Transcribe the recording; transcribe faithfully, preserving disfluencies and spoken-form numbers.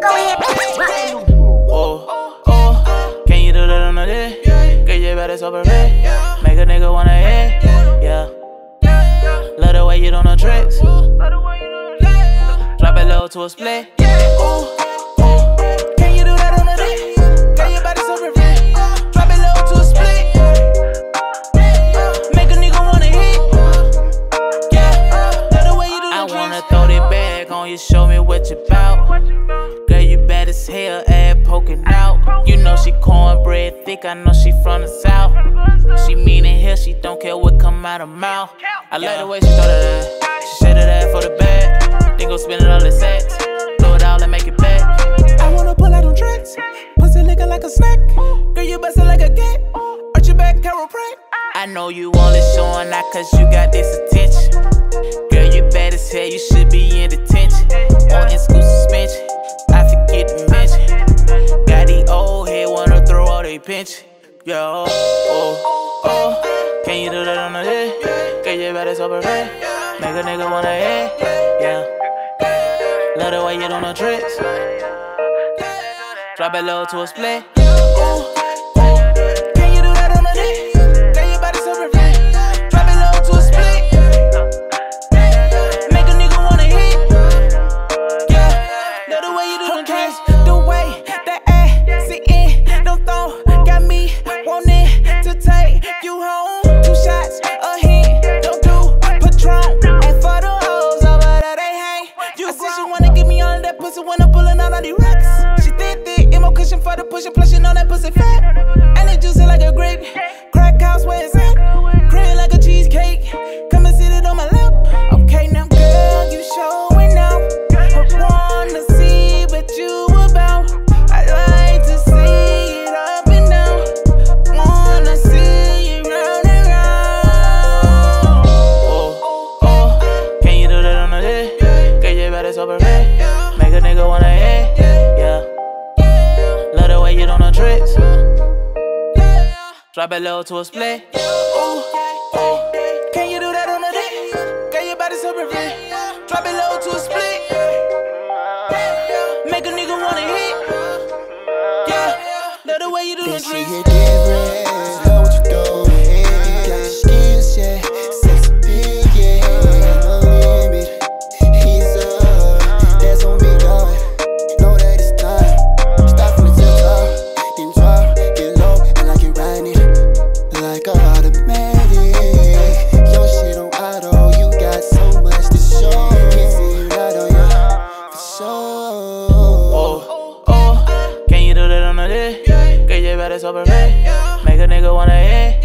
go ahead, bitch. Oh, oh, can you do that on the day? Get your body so perfect. Make a nigga wanna hit, yeah. Love the way you don't know tricks. Drop it low to a split. Ooh. Can you do that on the day? Get your body so perfect. Drop it low to a split. Make a nigga wanna hit, yeah. Love the way you do the tricks. I wanna throw that bag on you, show me what you bout. Girl, you bad as hell, ass poking out. You know she cornbread thick, I know she from the south. She mean in here, she don't care what come out her mouth. I like the way she throw that ass. She shaded that ass for the bag. Then go spend it on the sets. Blow it out and make it back. I wanna pull out on tracks. Pussy licking like a snack. Girl, you bustin' like a cat. Arch your back, chiropractic. I know you only showing out cause you got this attention. Girl, you bad as hell, you should be in detention. On in-school suspension, I forget to mention. Got these old head, wanna throw all they pension. Yo, oh, oh, oh, can you do that on the day? Get your body so perfect. Make a nigga wanna hit, yeah. Love the way you don't know tricks. Drop it low to a split. Ooh. Can you do that on the day? Get your body so perfect. Drop it low to a split. Make a nigga wanna hit, yeah. Love the way you do the tricks. The way that ass sit in, don't throw, got me wanting to take you home. Two shots a hit, don't do Patron. And for the hoes over there, they hang. You I said she wanna give me all of that pussy when I'm pulling out all these racks. She thick, thick, emo cushion for the pushing, plus she know that pussy fat. And it juicy like a grape, crack house where it's at. Cream like a cheesecake, come and sit it on my lap. Okay, now girl, you showing out. I wanna see what you about. I like to see it up and down. Wanna see it round and round. Oh, oh, can you do that on the day? Get your body so perfect. Make a nigga wanna hit, yeah. Love the way you don't know tricks. Drop it low to a split. Ooh, ooh, can you do that on the day? Get your body so perfect. Drop it low to a split. Make a nigga wanna hit, yeah. Love the way you do the tricks. Know what you doing, you got the skills, yeah. Sex appeal, yeah. No limit, he's up, that's on me, dog. Know that it's time. Start from the tip top, then drop, get low, and I get riding it like a automatic. Your shit on auto, you got so much to show. Can't see it right on you, for sure. Oh, oh, can you do that on the day? Get your body so perfect. Make a nigga wanna hit.